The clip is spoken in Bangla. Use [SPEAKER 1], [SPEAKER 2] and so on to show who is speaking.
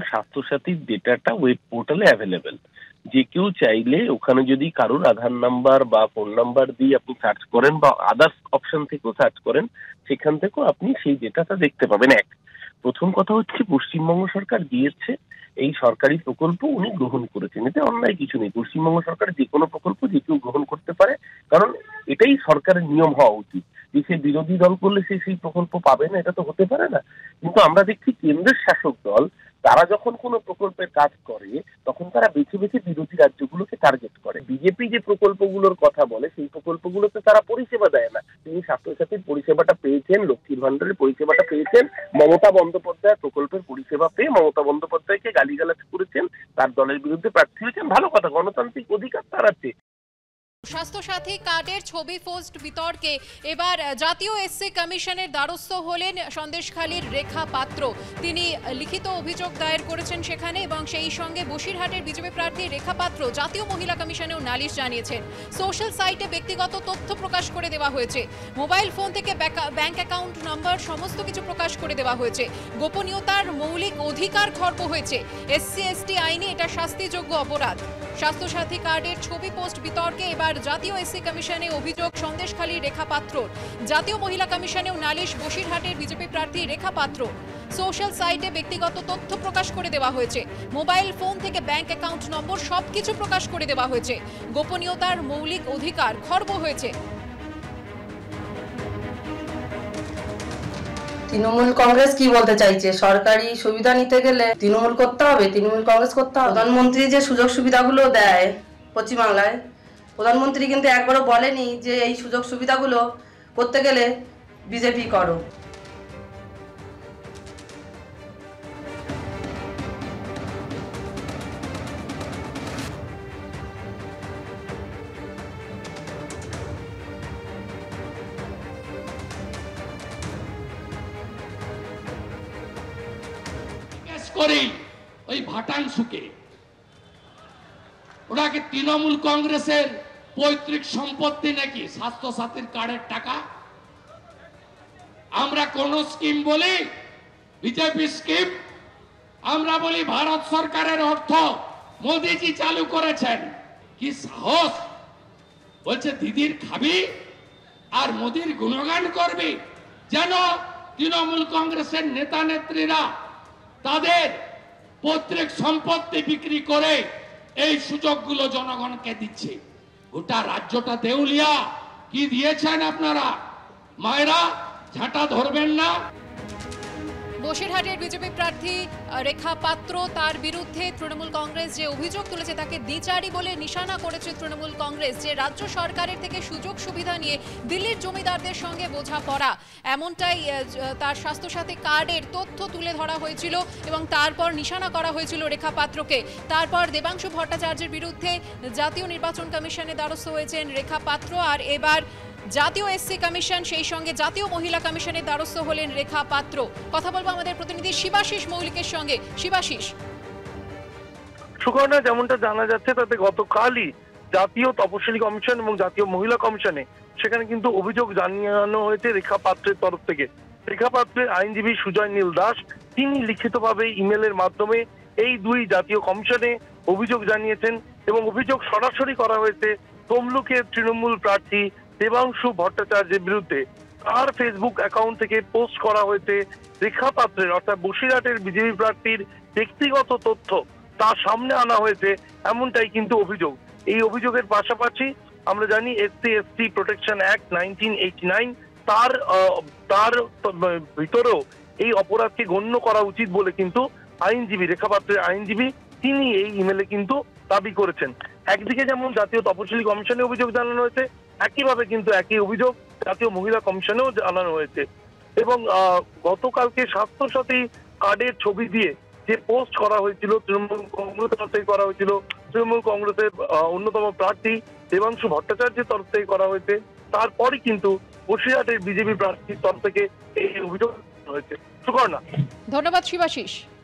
[SPEAKER 1] স্বাস্থ্যসাথীর ডেটাটা ওয়েব পোর্টালে অ্যাভেলেবেল। যে কেউ চাইলে ওখানে যদি কারোর আধার নাম্বার বা ফোন নাম্বার দিয়ে আপনি সার্চ করেন বা আদার্স অপশন থেকেও সার্চ করেন, সেখান থেকেও আপনি সেই ডেটাটা দেখতে পাবেন। প্রথম কথা হচ্ছে, পশ্চিমবঙ্গ সরকার দিয়েছে, এই সরকারি প্রকল্প উনি গ্রহণ করেছেন, এতে অন্যায় কিছু নেই। পশ্চিমবঙ্গ সরকার যে কোনো প্রকল্প যে কেউ গ্রহণ করতে পারে, কারণ এটাই সরকারের নিয়ম হওয়া উচিত। যে সে বিরোধী দল করলে সে সেই প্রকল্প পাবে না, এটা তো হতে পারে না। কিন্তু আমরা দেখছি কেন্দ্রের শাসক দল তারা যখন কোনো প্রকল্পের কাজ করে, তখন তারা বেছে বেছে বিরোধী রাজ্যগুলোকে টার্গেট করে। বিজেপি যে প্রকল্পগুলোর কথা বলে, সেই প্রকল্পগুলোতে তারা পরিষেবা দেয় না। তিনি স্বাস্থ্যসাথীর পরিষেবাটা পেয়েছেন, লক্ষ্মীর ভান্ডারের পরিষেবাটা পেয়েছেন, মমতা বন্দ্যোপাধ্যায় প্রকল্পের পরিষেবা পেয়ে মমতা বন্দ্যোপাধ্যায়কে গালিগালাজ করেছেন, তার দলের বিরুদ্ধে প্রার্থী হয়েছেন। ভালো কথা, গণতান্ত্রিক অধিকার তার আছে।
[SPEAKER 2] স্বাস্থ্যসাথী কার্ডের ছবি পোস্ট বিতর্কে এবার জাতীয় এসসি কমিশনের দ্বারস্থ হলেন সন্দেশখালীর রেখা পাত্র। তিনি লিখিত অভিযোগ দায়ের করেছেন সেখানে, এবং সেই সঙ্গে বসিরহাটের বিজেপি প্রার্থী রেখা পাত্র জাতীয় মহিলা কমিশনেও নালিশ জানিয়েছেন। সোশ্যাল সাইটে ব্যক্তিগত তথ্য প্রকাশ করে দেওয়া হয়েছে, মোবাইল ফোন থেকে ব্যাংক অ্যাকাউন্ট নম্বর সমস্ত কিছু প্রকাশ করে দেওয়া হয়েছে। গোপনীয়তার মৌলিক অধিকার খর্ব হয়েছে। এসসি এসটি আইনে এটা শাস্তিযোগ্য অপরাধ। স্বাস্থ্যসাথী কার্ডের ছবি পোস্ট বিতর্কে এবার জাতীয় এসসি কমিশনে অভিযোগ সন্দেশখালীর রেখা পাত্র। জাতীয় মহিলা কমিশনেও নালিশ বসিরহাটের বিজেপি প্রার্থী রেখা পাত্র। সোশ্যাল সাইটে ব্যক্তিগত তথ্য প্রকাশ করে দেওয়া হয়েছে, মোবাইল ফোন থেকে ব্যাংক অ্যাকাউন্ট নম্বর সবকিছু প্রকাশ করে দেওয়া হয়েছে। গোপনীয়তার মৌলিক অধিকার খর্ব হয়েছে।
[SPEAKER 3] তৃণমূল কংগ্রেস কি বলতে চাইছে? সরকারি সুবিধা নিতে গেলে তৃণমূল করতে হবে, তৃণমূল কংগ্রেস করতে হবে। প্রধানমন্ত্রী যে সুযোগ সুবিধাগুলো দেয় পশ্চিমবাংলায়, প্রধানমন্ত্রী কিন্তু একবারও বলেনি যে এই সুযোগ সুবিধাগুলো করতে গেলে বিজেপি করো।
[SPEAKER 4] করি ওই ভাটাংশুকে, ওরা কি তৃণমূল কংগ্রেসের পৈতৃক সম্পত্তি নাকি স্বাস্থ্যসাথীর কার্ডের টাকা? আমরা কোন স্কিম বলি বিজেপি স্কিম, আমরা বলি ভারত সরকারের অর্থ মোদিজি চালু করেছেন। কি সাহস! বলছে দিদির খাবি আর মোদির গুণগান করবি, যেন তৃণমূল কংগ্রেসের নেতা নেত্রীরা তাদের পৈতৃক সম্পত্তি বিক্রি করে এই সুযোগগুলো জনগণকে দিচ্ছে। গোটা রাজ্যটা দেউলিয়া। কি দিয়েছেন আপনারা? মায়েরা ঝাঁটা ধরবেন না।
[SPEAKER 2] বসিরহাটের বিজেপি প্রার্থী রেখা পাত্র, তার বিরুদ্ধে তৃণমূল কংগ্রেস যে অভিযোগ তুলেছে তাকে দ্বিচারী বলে নিশানা করেছে তৃণমূল কংগ্রেস, যে রাজ্য সরকারের থেকে সুযোগ সুবিধা নিয়ে দিল্লির জমিদারদের সঙ্গে বোঝাপড়া, এমনটাই তার স্বাস্থ্যসাথী কার্ডের তথ্য তুলে ধরা হয়েছিল এবং তারপর নিশানা করা হয়েছিল রেখা পাত্রকে। তারপর দেবাংশু ভট্টাচার্যের বিরুদ্ধে জাতীয় নির্বাচন কমিশনে দ্বারস্থ হয়েছেন রেখা পাত্র, আর এবার জাতীয় এসসি কমিশন সেই সঙ্গে জাতীয় মহিলা কমিশনের দ্বারস্থ হলেন রেখা পাত্র। কথা বলবো আমাদের প্রতিনিধি শিবাশিস মৌলিকের সঙ্গে। শিবাশিস,
[SPEAKER 5] সুকর্ণা, যেমনটা জানা যাচ্ছে তাতে গতকালই জাতীয় তপশিলি কমিশন এবং জাতীয় মহিলা কমিশনে সেখানে কিন্তু অভিযোগ জানানো হয়েছে রেখা পাত্রের তরফ থেকে। রেখা পাত্রের আইনজীবী সুজয় নীল দাস তিনি লিখিতভাবে ইমেলের মাধ্যমে এই দুই জাতীয় কমিশনে অভিযোগ জানিয়েছেন এবং অভিযোগ সরাসরি করা হয়েছে তমলুকের তৃণমূল প্রার্থী দেবাংশু ভট্টাচার্যের বিরুদ্ধে। তার ফেসবুক অ্যাকাউন্ট থেকে পোস্ট করা হয়েছে রেখা পাত্রের অর্থাৎ বসিরহাটের বিজেপি প্রার্থীর ব্যক্তিগত তথ্য তার সামনে আনা হয়েছে, এমনটাই কিন্তু অভিযোগ। এই অভিযোগের পাশাপাশি আমরা জানি এসসি এসটি প্রোটেকশন অ্যাক্ট 1989 তার ভিতরেও এই অপরাধকে গণ্য করা উচিত বলে কিন্তু আইনজীবী রেখা পাত্রের আইনজীবী তিনি এই ইমেলে কিন্তু দাবি করেছেন। একদিকে যেমন জাতীয় তপশিলি কমিশনে অভিযোগ জানানো হয়েছে, একইভাবে কিন্তু একই অভিযোগ জাতীয় মহিলা কমিশনেও জানানো হয়েছে। এবং গতকালকে স্বাস্থ্যসাথী কার্ডের ছবি দিয়ে যে পোস্ট করা হয়েছিল তৃণমূল কংগ্রেসের তরফ থেকে করা হয়েছিল, তৃণমূল কংগ্রেসের অন্যতম প্রার্থী দেবাংশু ভট্টাচার্যের তরফ থেকে করা হয়েছে, তারপরই কিন্তু বসিরহাটের বিজেপি প্রার্থীর তরফ থেকে এই অভিযোগ হয়েছে। সুকর্ণা,
[SPEAKER 2] ধন্যবাদ শিবাশিস।